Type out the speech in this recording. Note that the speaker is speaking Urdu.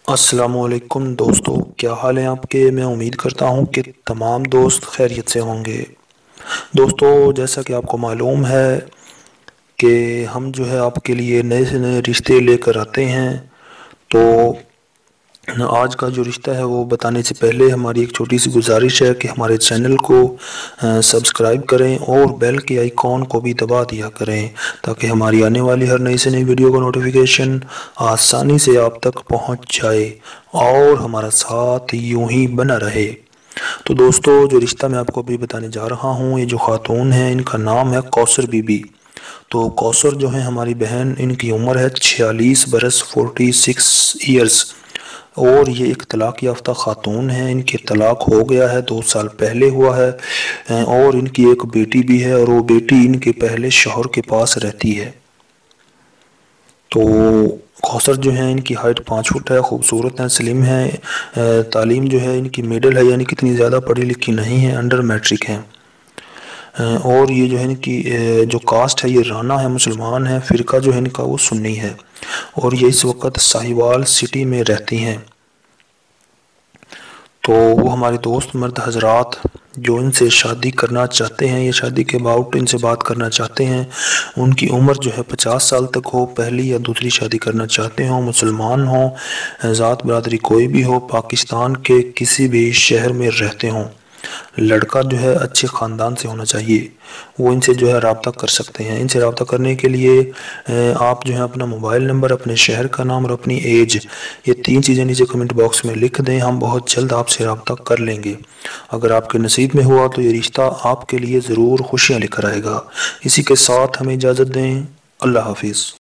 السلام علیکم دوستو، کیا حال ہیں آپ کے؟ میں امید کرتا ہوں کہ تمام دوست خیریت سے ہوں گے۔ دوستو، جیسا کہ آپ کو معلوم ہے کہ ہم جو ہے آپ کے لیے نئے سے نئے رشتے لے کر آتے ہیں، تو آج کا جو رشتہ ہے وہ بتانے سے پہلے ہماری ایک چھوٹی سی گزارش ہے کہ ہمارے چینل کو سبسکرائب کریں اور بیل کے آئیکن کو بھی دبا دیا کریں تاکہ ہماری آنے والی ہر نئی سے نئی ویڈیو کا نوٹیفیکیشن آسانی سے آپ تک پہنچ جائے اور ہمارا ساتھ یوں ہی بنا رہے۔ تو دوستو، جو رشتہ میں آپ کو ابھی بتانے جا رہا ہوں، یہ جو خاتون ہیں ان کا نام ہے کوثر بی بی۔ تو کوثر جو ہیں ہماری بہن، ان کی عمر ہے 46 برس 46 ایئرز، اور یہ ایک طلاق یافتہ خاتون ہیں۔ ان کے طلاق ہو گیا ہے، 2 سال پہلے ہوا ہے، اور ان کی ایک بیٹی بھی ہے، اور وہ بیٹی ان کے پہلے شوہر کے پاس رہتی ہے۔ تو کوثر جو ہیں ان کی ہائٹ 5 فٹ ہے، خوبصورت ہیں، سلم ہیں، تعلیم جو ہے ان کی میڈل ہے، یعنی کتنی زیادہ پڑھی لکھی نہیں ہے، انڈر میٹرک ہیں۔ اور یہ جو ہے ان کی جو کاسٹ ہے یہ رانا ہے، مسلمان ہے، فرقہ جو ہے ان کا وہ سنی ہے، اور یہ اس وقت ساہیوال سٹی میں رہتی ہیں۔ تو وہ ہمارے دوست مرد حضرات جو ان سے شادی کرنا چاہتے ہیں یا شادی کے اباؤٹ ان سے بات کرنا چاہتے ہیں، ان کی عمر جو ہے 50 سال تک ہو، پہلی یا دوسری شادی کرنا چاہتے ہوں، مسلمان ہوں، ذات برادری کوئی بھی ہو، پاکستان کے کسی بھی شہر میں رہتے ہوں، لڑکا جو ہے اچھے خاندان سے ہونا چاہیے، وہ ان سے جو ہے رابطہ کر سکتے ہیں۔ ان سے رابطہ کرنے کے لیے آپ جو ہے اپنا موبائل نمبر، اپنے شہر کا نام اور اپنی ایج، یہ 3 چیزیں نیچے کمنٹ باکس میں لکھ دیں، ہم بہت جلد آپ سے رابطہ کر لیں گے۔ اگر آپ کے نصیب میں ہوا تو یہ رشتہ آپ کے لیے ضرور خوشیاں لے کر آئے گا۔ اسی کے ساتھ ہمیں اجازت دیں، اللہ حافظ۔